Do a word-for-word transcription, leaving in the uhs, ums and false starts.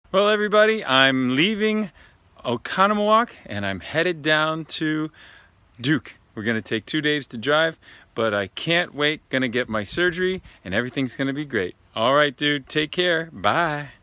Well, everybody, I'm leaving Oconomowoc and I'm headed down to Duke. We're gonna take two days to drive, but I can't wait. Gonna get my surgery and everything's gonna be great. All right, dude, take care. Bye.